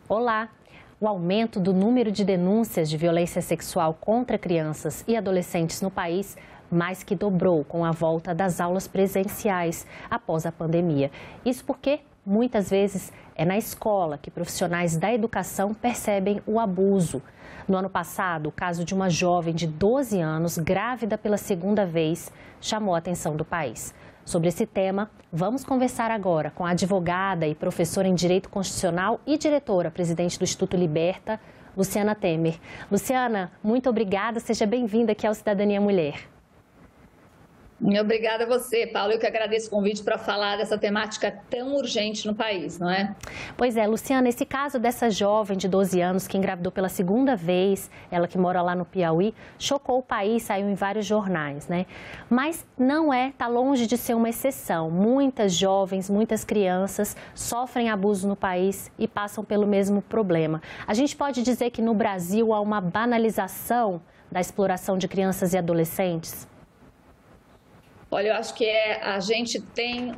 Olá! O aumento do número de denúncias de violência sexual contra crianças e adolescentes no país mais que dobrou com a volta das aulas presenciais após a pandemia. Isso porque, muitas vezes, é na escola que profissionais da educação percebem o abuso. No ano passado, o caso de uma jovem de 12 anos, grávida pela segunda vez, chamou a atenção do país. Sobre esse tema, vamos conversar agora com a advogada e professora em Direito Constitucional e diretora-presidente do Instituto Liberta, Luciana Temer. Luciana, muito obrigada, seja bem-vinda aqui ao Cidadania Mulher. Obrigada a você, Paulo. Eu que agradeço o convite para falar dessa temática tão urgente no país, não é? Pois é, Luciana, esse caso dessa jovem de 12 anos que engravidou pela segunda vez, ela que mora lá no Piauí, chocou o país, saiu em vários jornais, né? Mas não tá longe de ser uma exceção. Muitas jovens, muitas crianças sofrem abuso no país e passam pelo mesmo problema. A gente pode dizer que no Brasil há uma banalização da exploração de crianças e adolescentes? Olha, eu acho que a gente tem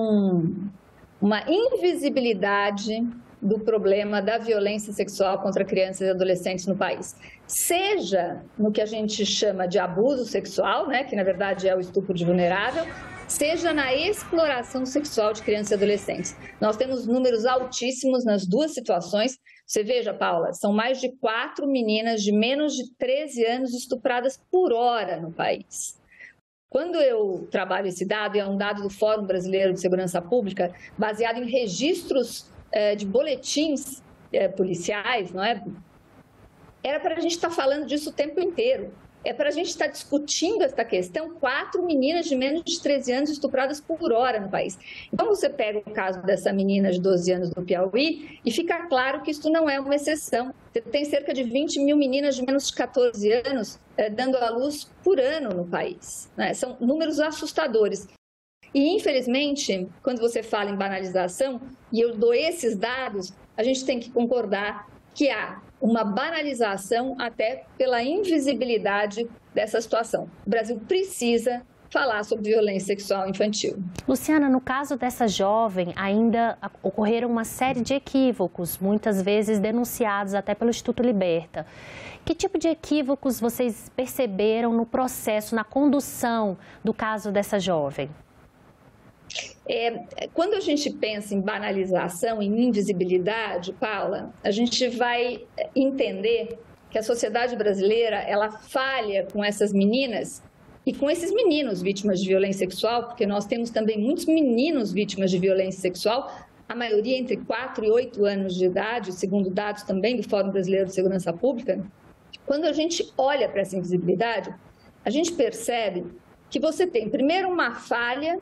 uma invisibilidade do problema da violência sexual contra crianças e adolescentes no país. Seja no que a gente chama de abuso sexual, né, que na verdade é o estupro de vulnerável, seja na exploração sexual de crianças e adolescentes. Nós temos números altíssimos nas duas situações. Você veja, Paula, são mais de 4 meninas de menos de 13 anos estupradas por hora no país. Quando eu trabalho esse dado, e é um dado do Fórum Brasileiro de Segurança Pública, baseado em registros de boletins policiais, não é? Era para a gente estar falando disso o tempo inteiro. É para a gente estar discutindo essa questão, 4 meninas de menos de 13 anos estupradas por hora no país. Então, você pega o caso dessa menina de 12 anos do Piauí e fica claro que isso não é uma exceção. Você tem cerca de 20 mil meninas de menos de 14 anos dando à luz por ano no país, né? São números assustadores. E, infelizmente, quando você fala em banalização, e eu dou esses dados, a gente tem que concordar que há uma banalização até pela invisibilidade dessa situação. O Brasil precisa falar sobre violência sexual infantil. Luciana, no caso dessa jovem, ainda ocorreram uma série de equívocos, muitas vezes denunciados até pelo Instituto Liberta. Que tipo de equívocos vocês perceberam no processo, na condução do caso dessa jovem? Quando a gente pensa em banalização, em invisibilidade, Paula, a gente vai entender que a sociedade brasileira, ela falha com essas meninas e com esses meninos vítimas de violência sexual, porque nós temos também muitos meninos vítimas de violência sexual, a maioria entre 4 e 8 anos de idade, segundo dados também do Fórum Brasileiro de Segurança Pública. Quando a gente olha para essa invisibilidade, a gente percebe que você tem, primeiro, uma falha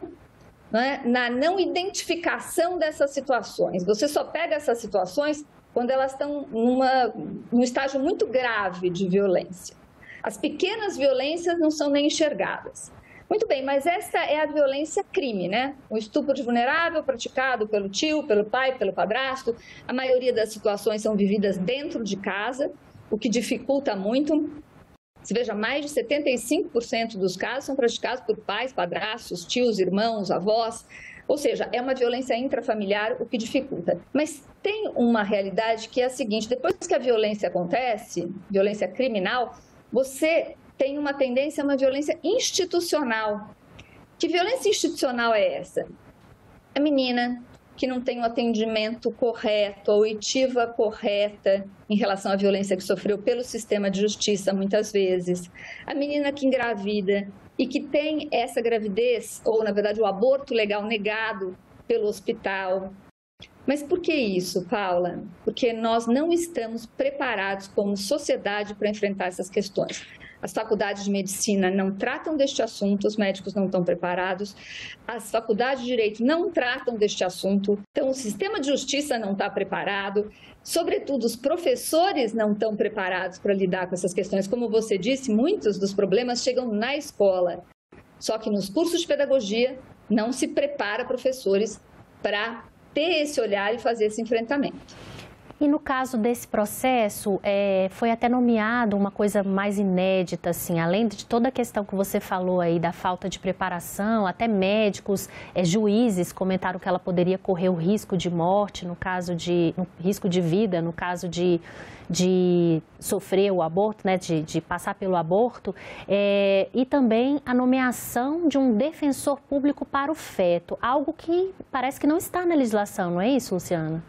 na não identificação dessas situações. Você só pega essas situações quando elas estão num estágio muito grave de violência. As pequenas violências não são nem enxergadas. Muito bem, mas essa é a violência crime, né? O estupro de vulnerável praticado pelo tio, pelo pai, pelo padrasto. A maioria das situações são vividas dentro de casa, o que dificulta muito. Você veja, mais de 75% dos casos são praticados por pais, padrastos, tios, irmãos, avós. Ou seja, é uma violência intrafamiliar, o que dificulta. Mas tem uma realidade que é a seguinte: depois que a violência acontece, violência criminal, você tem uma tendência a uma violência institucional. Que violência institucional é essa? A menina que não tem o atendimento correto, a oitiva correta em relação à violência que sofreu pelo sistema de justiça, muitas vezes. A menina que engravida e que tem essa gravidez, ou na verdade o aborto legal negado pelo hospital. Mas por que isso, Paula? Porque nós não estamos preparados como sociedade para enfrentar essas questões. As faculdades de medicina não tratam deste assunto, os médicos não estão preparados, as faculdades de direito não tratam deste assunto, então o sistema de justiça não está preparado, sobretudo os professores não estão preparados para lidar com essas questões. Como você disse, muitos dos problemas chegam na escola, só que nos cursos de pedagogia não se prepara professores para ter esse olhar e fazer esse enfrentamento. E no caso desse processo, foi até nomeado uma coisa mais inédita, assim, além de toda a questão que você falou aí da falta de preparação, até médicos, juízes comentaram que ela poderia correr o risco de morte, risco de vida, no caso de sofrer o aborto, né, de passar pelo aborto, e também a nomeação de um defensor público para o feto, algo que parece que não está na legislação, não é isso, Luciana?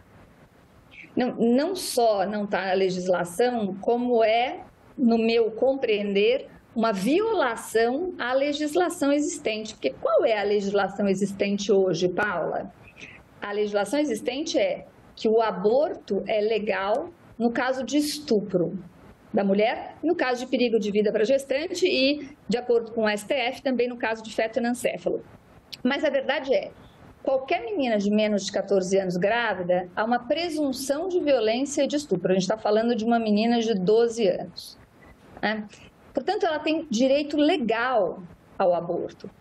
Não só não está na legislação, como no meu compreender, uma violação à legislação existente. Porque qual é a legislação existente hoje, Paula? A legislação existente é que o aborto é legal no caso de estupro da mulher, no caso de perigo de vida para a gestante e, de acordo com o STF, também no caso de feto anencefalo. Mas a verdade é, qualquer menina de menos de 14 anos grávida, há uma presunção de violência e de estupro. A gente está falando de uma menina de 12 anos. Né? Portanto, ela tem direito legal ao aborto.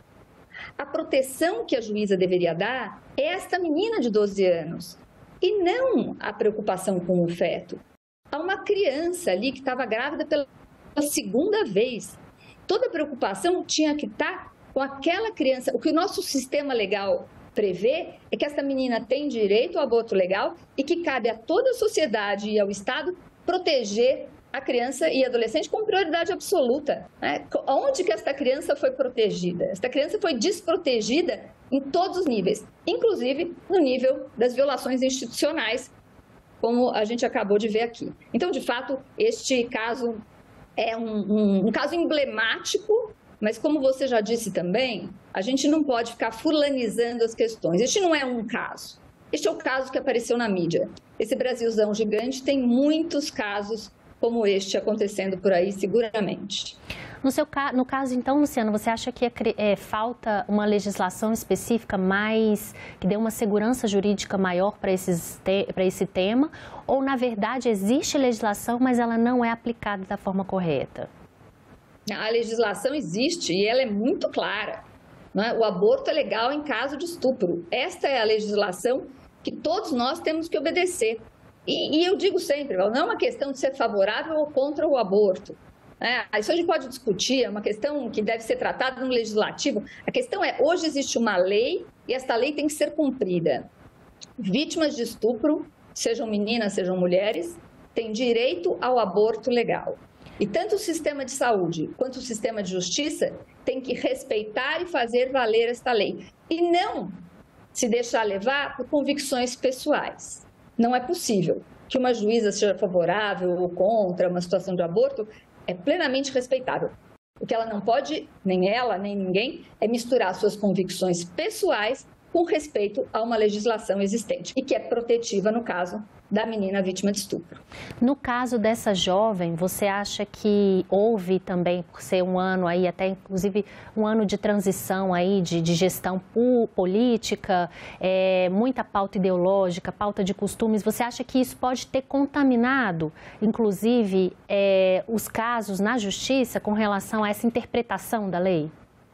A proteção que a juíza deveria dar é esta menina de 12 anos, e não a preocupação com o feto. Há uma criança ali que estava grávida pela segunda vez. Toda a preocupação tinha que estar com aquela criança. O que o nosso sistema legal prevê é que essa menina tem direito ao aborto legal e que cabe a toda a sociedade e ao Estado proteger a criança e adolescente com prioridade absoluta. Né? Onde que esta criança foi protegida? Esta criança foi desprotegida em todos os níveis, inclusive no nível das violações institucionais, como a gente acabou de ver aqui. Então, de fato, este caso é um caso emblemático, mas como você já disse também, a gente não pode ficar fulanizando as questões. Este não é um caso. Este é o caso que apareceu na mídia. Esse Brasilzão gigante tem muitos casos como este acontecendo por aí, seguramente. No caso, então, Luciana, você acha que falta uma legislação específica que dê uma segurança jurídica maior para esse tema? Ou, na verdade, existe legislação, mas ela não é aplicada da forma correta? A legislação existe e ela é muito clara. Não é? O aborto é legal em caso de estupro. Esta é a legislação que todos nós temos que obedecer. E eu digo sempre, não é uma questão de ser favorável ou contra o aborto. Isso a gente pode discutir, é uma questão que deve ser tratada no legislativo. A questão é, hoje existe uma lei e esta lei tem que ser cumprida. Vítimas de estupro, sejam meninas, sejam mulheres, têm direito ao aborto legal. E tanto o sistema de saúde quanto o sistema de justiça têm que respeitar e fazer valer esta lei. E não se deixar levar por convicções pessoais. Não é possível que uma juíza seja favorável ou contra uma situação de aborto, é plenamente respeitável. O que ela não pode, nem ela, nem ninguém, é misturar suas convicções pessoais com respeito a uma legislação existente e que é protetiva no caso da menina vítima de estupro. No caso dessa jovem, você acha que houve também, por ser um ano aí, até inclusive um ano de transição aí, de gestão política, muita pauta ideológica, pauta de costumes, você acha que isso pode ter contaminado, inclusive, os casos na justiça com relação a essa interpretação da lei?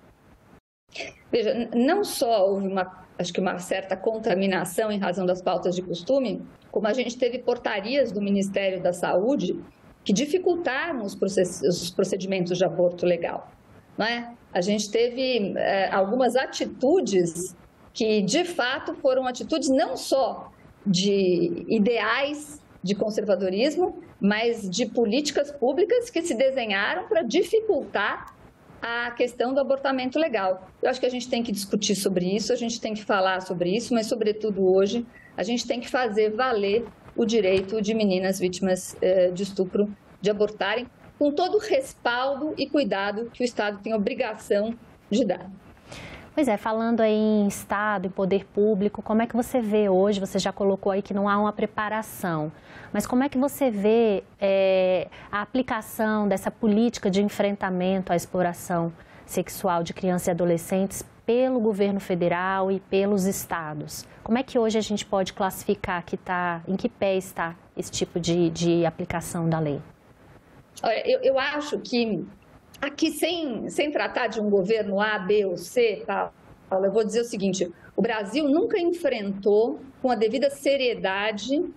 Veja, não só houve acho que uma certa contaminação em razão das pautas de costume, como a gente teve portarias do Ministério da Saúde que dificultaram os procedimentos de aborto legal. Não é? A gente teve algumas atitudes que, de fato, foram atitudes não só de ideais de conservadorismo, mas de políticas públicas que se desenharam para dificultar a questão do abortamento legal. Eu acho que a gente tem que discutir sobre isso, a gente tem que falar sobre isso, mas, sobretudo hoje, a gente tem que fazer valer o direito de meninas vítimas de estupro de abortarem, com todo o respaldo e cuidado que o Estado tem obrigação de dar. Pois é, falando aí em Estado, em poder público, como é que você vê hoje, você já colocou aí que não há uma preparação, mas como é que você vê a aplicação dessa política de enfrentamento à exploração sexual de crianças e adolescentes pelo governo federal e pelos estados? Como é que hoje a gente pode classificar em que pé está esse tipo de aplicação da lei? Olha, eu acho que aqui, sem tratar de um governo A, B ou C, Paula, eu vou dizer o seguinte: o Brasil nunca enfrentou com a devida seriedade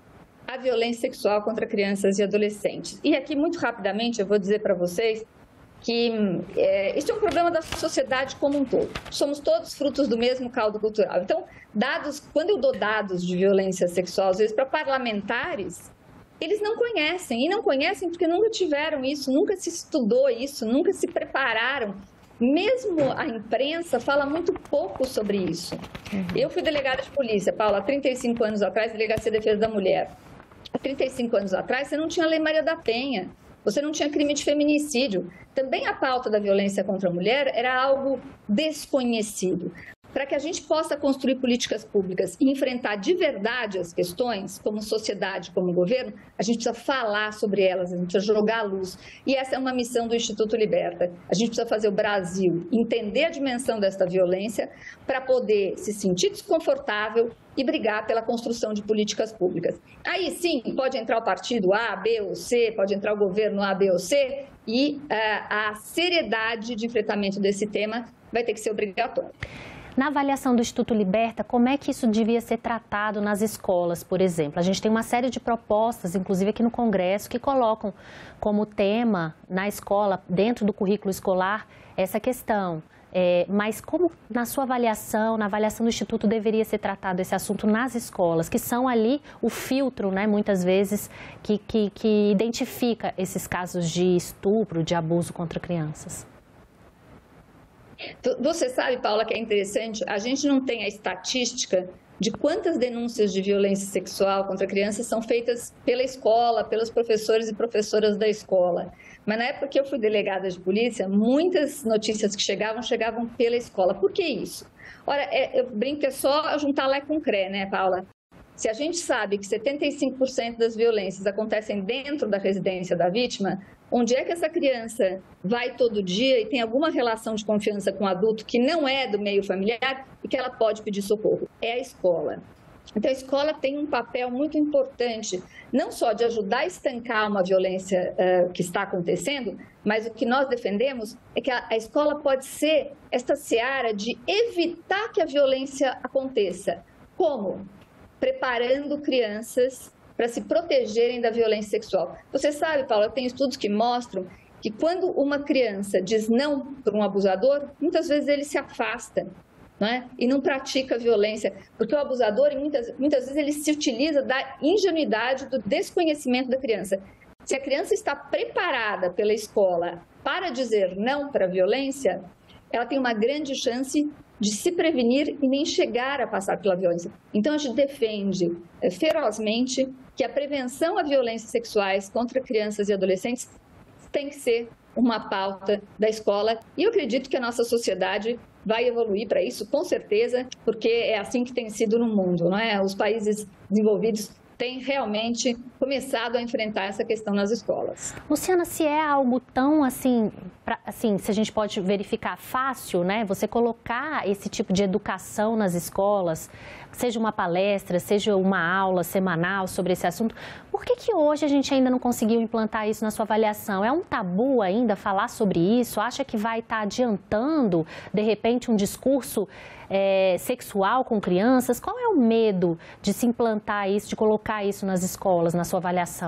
a violência sexual contra crianças e adolescentes. E aqui, muito rapidamente, eu vou dizer para vocês que isso é um problema da sociedade como um todo. Somos todos frutos do mesmo caldo cultural. Então, quando eu dou dados de violência sexual, às vezes para parlamentares, eles não conhecem. E não conhecem porque nunca tiveram isso, nunca se estudou isso, nunca se prepararam. Mesmo a imprensa fala muito pouco sobre isso. Eu fui delegada de polícia, Paula, há 35 anos atrás, Delegacia de Defesa da Mulher. Há 35 anos atrás, você não tinha a Lei Maria da Penha. Você não tinha crime de feminicídio. Também a pauta da violência contra a mulher era algo desconhecido. Para que a gente possa construir políticas públicas e enfrentar de verdade as questões, como sociedade, como governo, a gente precisa falar sobre elas, a gente precisa jogar a luz. E essa é uma missão do Instituto Liberta. A gente precisa fazer o Brasil entender a dimensão desta violência para poder se sentir desconfortável e brigar pela construção de políticas públicas. Aí sim, pode entrar o partido A, B ou C, pode entrar o governo A, B ou C, e a seriedade de enfrentamento desse tema vai ter que ser obrigatória. Na avaliação do Instituto Liberta, como é que isso devia ser tratado nas escolas, por exemplo? A gente tem uma série de propostas, inclusive aqui no Congresso, que colocam como tema na escola, dentro do currículo escolar, essa questão. Mas como na sua avaliação, na avaliação do Instituto, deveria ser tratado esse assunto nas escolas, que são ali o filtro, né, muitas vezes, que identifica esses casos de estupro, de abuso contra crianças? Você sabe, Paula, que é interessante, a gente não tem a estatística de quantas denúncias de violência sexual contra crianças são feitas pela escola, pelos professores e professoras da escola. Mas na época que eu fui delegada de polícia, muitas notícias que chegavam pela escola. Por que isso? Ora, eu brinco que é só juntar Lé com Cré, né, Paula? Se a gente sabe que 75% das violências acontecem dentro da residência da vítima, onde é que essa criança vai todo dia e tem alguma relação de confiança com um adulto que não é do meio familiar e que ela pode pedir socorro? É a escola. Então, a escola tem um papel muito importante, não só de ajudar a estancar uma violência que está acontecendo, mas o que nós defendemos é que a escola pode ser esta seara de evitar que a violência aconteça. Como? Preparando crianças para se protegerem da violência sexual. Você sabe, Paula, tem estudos que mostram que quando uma criança diz não para um abusador, muitas vezes ele se afasta, não é? E não pratica violência, porque o abusador, muitas vezes, ele se utiliza da ingenuidade, do desconhecimento da criança. Se a criança está preparada pela escola para dizer não para a violência, ela tem uma grande chance de se prevenir e nem chegar a passar pela violência. Então, a gente defende ferozmente que a prevenção a violências sexuais contra crianças e adolescentes tem que ser uma pauta da escola. E eu acredito que a nossa sociedade vai evoluir para isso, com certeza, porque é assim que tem sido no mundo, não é? Os países desenvolvidos têm realmente começado a enfrentar essa questão nas escolas. Luciana, se é algo tão assim, se a gente pode verificar fácil, né? Você colocar esse tipo de educação nas escolas, seja uma palestra, seja uma aula semanal sobre esse assunto, por que hoje a gente ainda não conseguiu implantar isso na sua avaliação? É um tabu ainda falar sobre isso? Acha que vai estar adiantando, de repente, um discurso sexual com crianças? Qual é o medo de se implantar isso, de colocar isso nas escolas, na sua avaliação?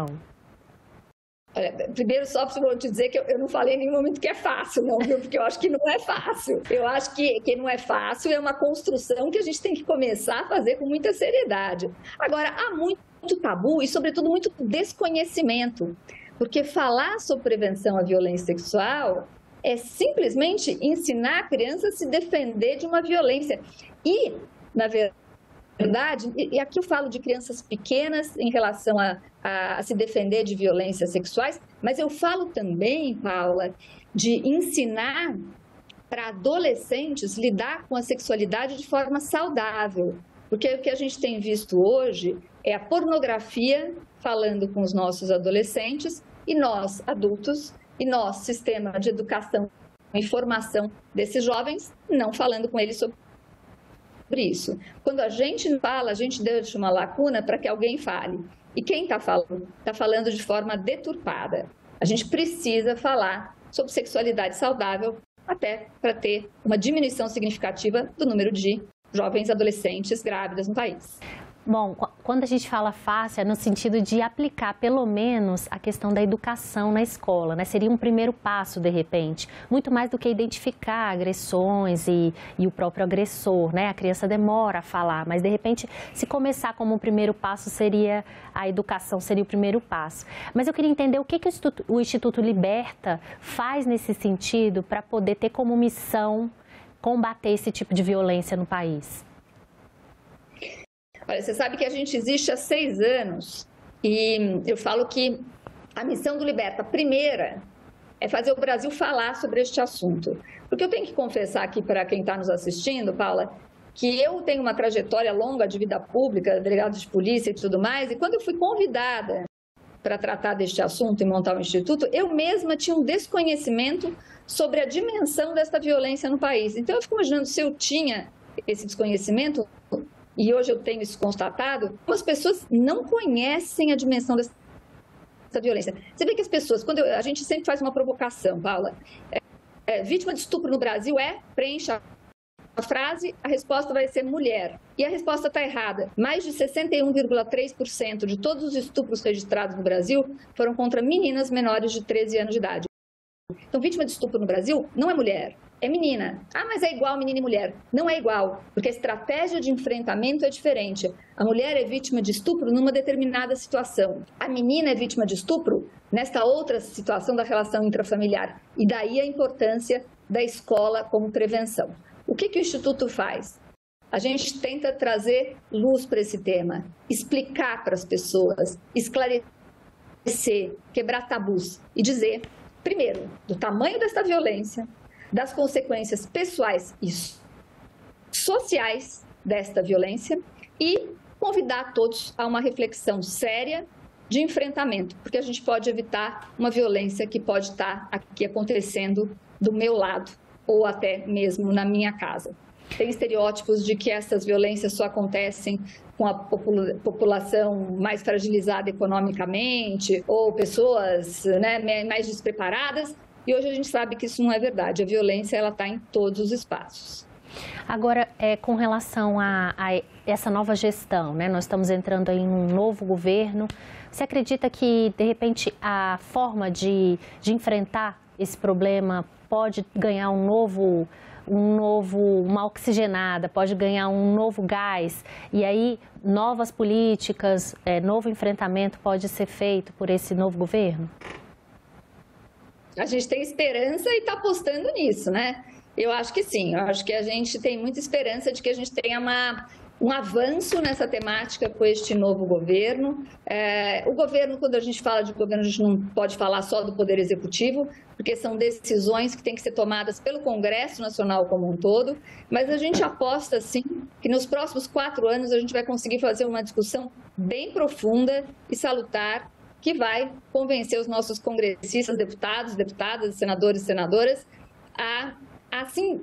Primeiro, só vou te dizer que eu não falei em nenhum momento que é fácil, não, viu? Porque eu acho que não é fácil. Eu acho que não é fácil, é uma construção que a gente tem que começar a fazer com muita seriedade. Agora, há muito tabu e, sobretudo, muito desconhecimento. Porque falar sobre prevenção à violência sexual é simplesmente ensinar a criança a se defender de uma violência. E, na verdade, e aqui eu falo de crianças pequenas em relação a se defender de violências sexuais, mas eu falo também, Paula, de ensinar para adolescentes lidar com a sexualidade de forma saudável. Porque o que a gente tem visto hoje é a pornografia falando com os nossos adolescentes e nós, adultos, e nós, sistema de educação e formação desses jovens, não falando com eles sobre isso. Quando a gente fala, a gente deixa uma lacuna para que alguém fale. E quem está falando de forma deturpada. A gente precisa falar sobre sexualidade saudável até para ter uma diminuição significativa do número de jovens adolescentes grávidas no país. Bom, quando a gente fala fácil, é no sentido de aplicar, pelo menos, a questão da educação na escola, né? Seria um primeiro passo, de repente, muito mais do que identificar agressões e o próprio agressor, né? A criança demora a falar, mas, de repente, se começar como um primeiro passo, a educação seria o primeiro passo. Mas eu queria entender o que o Instituto Liberta faz nesse sentido para poder ter como missão combater esse tipo de violência no país. Olha, você sabe que a gente existe há 6 anos e eu falo que a missão do Liberta, primeira, é fazer o Brasil falar sobre este assunto. Porque eu tenho que confessar aqui para quem está nos assistindo, Paula, que eu tenho uma trajetória longa de vida pública, delegado de polícia e tudo mais, e quando eu fui convidada para tratar deste assunto e montar o Instituto, eu mesma tinha um desconhecimento sobre a dimensão desta violência no país. Então, eu fico imaginando se eu tinha esse desconhecimento, e hoje eu tenho isso constatado, as pessoas não conhecem a dimensão dessa violência. Você vê que as pessoas, a gente sempre faz uma provocação, Paula, vítima de estupro no Brasil preencha a frase, a resposta vai ser mulher. E a resposta está errada. Mais de 61,3% de todos os estupros registrados no Brasil foram contra meninas menores de 13 anos de idade. Então, vítima de estupro no Brasil não é mulher, é menina. Ah, mas é igual menina e mulher. Não é igual, porque a estratégia de enfrentamento é diferente. A mulher é vítima de estupro numa determinada situação. A menina é vítima de estupro nesta outra situação da relação intrafamiliar. E daí a importância da escola como prevenção. O que o Instituto faz? A gente tenta trazer luz para esse tema, explicar para as pessoas, esclarecer, quebrar tabus e dizer, primeiro, do tamanho desta violência, das consequências pessoais e sociais desta violência e convidar todos a uma reflexão séria de enfrentamento, porque a gente pode evitar uma violência que pode estar aqui acontecendo do meu lado ou até mesmo na minha casa. Tem estereótipos de que essas violências só acontecem com a população mais fragilizada economicamente ou pessoas, né, mais despreparadas. E hoje a gente sabe que isso não é verdade. A violência ela está em todos os espaços. Agora, com relação a essa nova gestão, né, nós estamos entrando em um novo governo. Você acredita que, de repente, a forma de enfrentar esse problema pode ganhar uma oxigenada, pode ganhar um novo gás, e aí novas políticas, novo enfrentamento pode ser feito por esse novo governo? A gente tem esperança e está apostando nisso, né? Eu acho que sim, eu acho que a gente tem muita esperança de que a gente tenha um avanço nessa temática com este novo governo. O governo, quando a gente fala de governo, a gente não pode falar só do Poder Executivo, porque são decisões que têm que ser tomadas pelo Congresso Nacional como um todo, mas a gente aposta, sim, que nos próximos 4 anos a gente vai conseguir fazer uma discussão bem profunda e salutar, que vai convencer os nossos congressistas, deputados, deputadas, senadores e senadoras a, assim,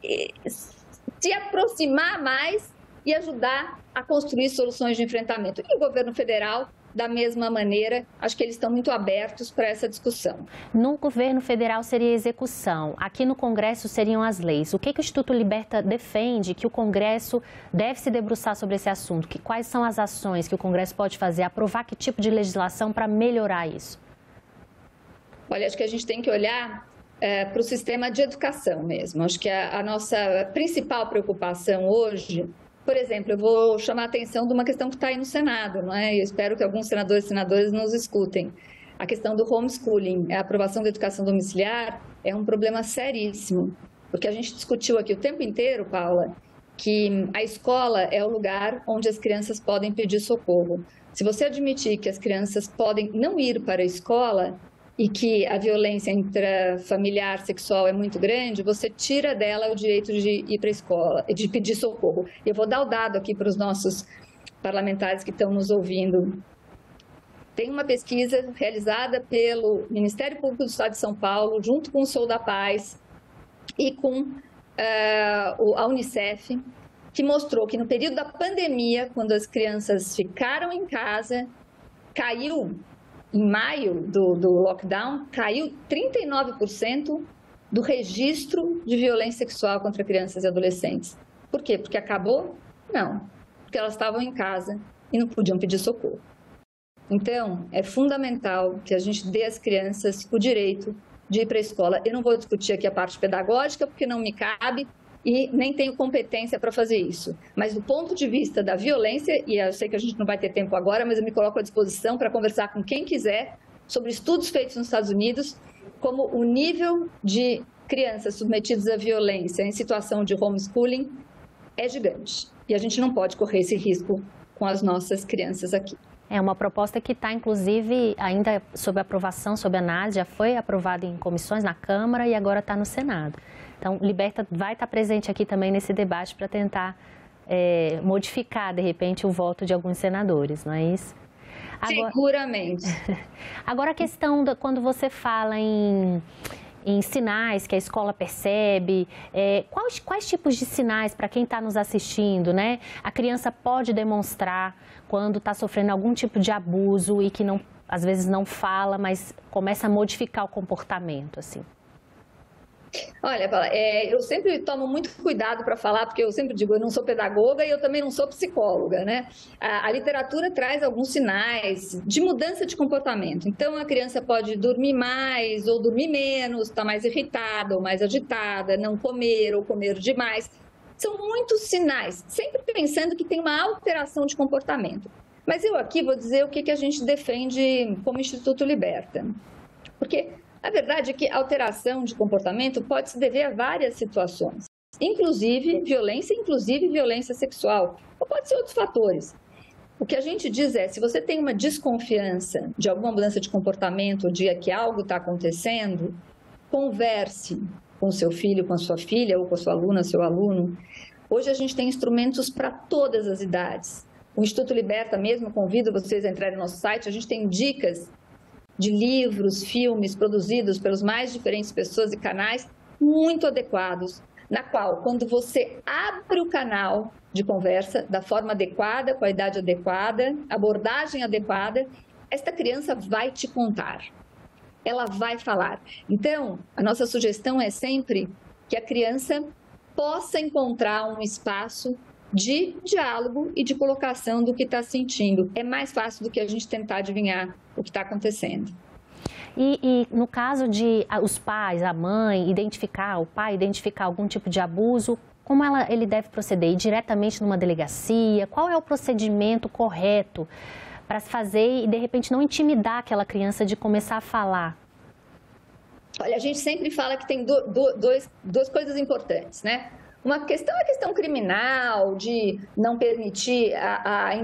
se aproximar mais e ajudar a construir soluções de enfrentamento. E o governo federal, da mesma maneira, acho que eles estão muito abertos para essa discussão. No governo federal seria a execução, aqui no Congresso seriam as leis. O que o Instituto Liberta defende que o Congresso deve se debruçar sobre esse assunto? Quais são as ações que o Congresso pode fazer, aprovar que tipo de legislação para melhorar isso? Olha, acho que a gente tem que olhar para o sistema de educação mesmo. Acho que a nossa principal preocupação hoje... Por exemplo, eu vou chamar a atenção de uma questão que está aí no Senado, não é? Eu espero que alguns senadores e senadoras nos escutem. A questão do homeschooling, a aprovação da educação domiciliar, é um problema seríssimo. Porque a gente discutiu aqui o tempo inteiro, Paula, que a escola é o lugar onde as crianças podem pedir socorro. Se você admitir que as crianças podem não ir para a escola e que a violência intrafamiliar sexual é muito grande, você tira dela o direito de ir para a escola, de pedir socorro. Eu vou dar o dado aqui para os nossos parlamentares que estão nos ouvindo. Tem uma pesquisa realizada pelo Ministério Público do Estado de São Paulo, junto com o Sou da Paz e com a Unicef, que mostrou que no período da pandemia, quando as crianças ficaram em casa, caiu... Em maio do lockdown, caiu 39% do registro de violência sexual contra crianças e adolescentes. Por quê? Porque acabou? Não. porque elas estavam em casa e não podiam pedir socorro. Então, é fundamental que a gente dê às crianças o direito de ir para a escola. Eu não vou discutir aqui a parte pedagógica, porque não me cabe e nem tenho competência para fazer isso. Mas do ponto de vista da violência, e eu sei que a gente não vai ter tempo agora, mas eu me coloco à disposição para conversar com quem quiser sobre estudos feitos nos Estados Unidos, como o nível de crianças submetidas à violência em situação de homeschooling é gigante. E a gente não pode correr esse risco com as nossas crianças aqui. É uma proposta que está, inclusive, ainda sob aprovação, sob análise, já foi aprovada em comissões na Câmara e agora está no Senado. Então, Liberta vai estar presente aqui também nesse debate para tentar modificar, de repente, o voto de alguns senadores, não é isso? Agora, seguramente. Agora, a questão, quando você fala em sinais que a escola percebe, quais tipos de sinais, para quem está nos assistindo, né? A criança pode demonstrar quando está sofrendo algum tipo de abuso e que às vezes não fala, mas começa a modificar o comportamento, assim? Olha, Paula, eu sempre tomo muito cuidado para falar, porque eu sempre digo, eu não sou pedagoga e eu também não sou psicóloga, né? A literatura traz alguns sinais de mudança de comportamento. Então, a criança pode dormir mais ou dormir menos, estar mais irritada ou mais agitada, não comer ou comer demais. São muitos sinais, sempre pensando que tem uma alteração de comportamento. Mas eu aqui vou dizer o que a gente defende como Instituto Liberta. Porque a verdade é que a alteração de comportamento pode se dever a várias situações, inclusive violência sexual, ou pode ser outros fatores. O que a gente diz é, se você tem uma desconfiança de alguma mudança de comportamento, de que algo está acontecendo, converse com o seu filho, com a sua filha, ou com a sua aluna, seu aluno. Hoje a gente tem instrumentos para todas as idades. O Instituto Liberta mesmo, convido vocês a entrarem no nosso site, a gente tem dicas de livros, filmes produzidos pelas mais diferentes pessoas e canais muito adequados, na qual, quando você abre o canal de conversa da forma adequada, com a idade adequada, abordagem adequada, esta criança vai te contar, ela vai falar. Então, a nossa sugestão é sempre que a criança possa encontrar um espaço de diálogo e de colocação do que está sentindo. É mais fácil do que a gente tentar adivinhar o que está acontecendo. E no caso de os pais, a mãe, o pai identificar algum tipo de abuso, como ele deve proceder? Ir diretamente numa delegacia? Qual é o procedimento correto para se fazer e, de repente, não intimidar aquela criança de começar a falar? Olha, a gente sempre fala que tem duas coisas importantes, né? Uma questão é a questão criminal, de não permitir a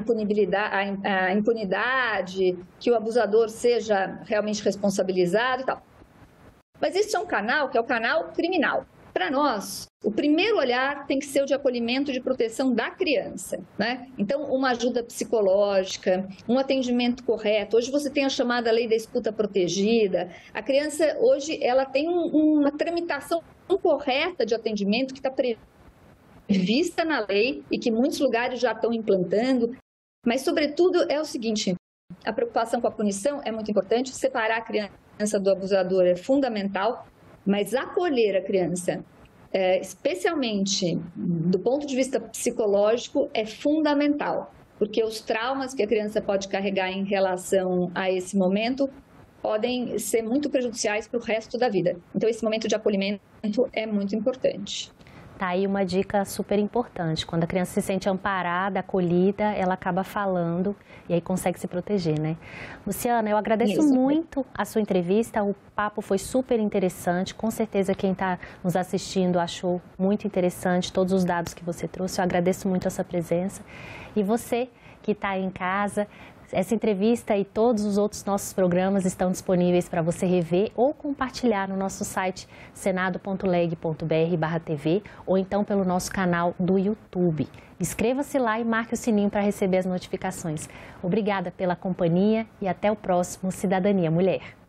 impunidade, que o abusador seja realmente responsabilizado e tal. Mas isso é um canal que é o canal criminal. Para nós, o primeiro olhar tem que ser o de acolhimento, de proteção da criança, né? Então, uma ajuda psicológica, um atendimento correto. Hoje você tem a chamada lei da escuta protegida. A criança, hoje, ela tem uma tramitação correta de atendimento que está prevista na lei e que muitos lugares já estão implantando. Mas, sobretudo, é o seguinte, a preocupação com a punição é muito importante, separar a criança do abusador é fundamental, mas acolher a criança, especialmente do ponto de vista psicológico, é fundamental, porque os traumas que a criança pode carregar em relação a esse momento podem ser muito prejudiciais para o resto da vida. Então, esse momento de acolhimento é muito importante. Tá aí uma dica super importante. Quando a criança se sente amparada, acolhida, ela acaba falando e aí consegue se proteger, né? Luciana, eu agradeço muito a sua entrevista. O papo foi super interessante. Com certeza quem está nos assistindo achou muito interessante todos os dados que você trouxe. Eu agradeço muito a sua presença. E você que está aí em casa, essa entrevista e todos os outros nossos programas estão disponíveis para você rever ou compartilhar no nosso site senado.leg.br/tv ou então pelo nosso canal do YouTube. Inscreva-se lá e marque o sininho para receber as notificações. Obrigada pela companhia e até o próximo Cidadania Mulher.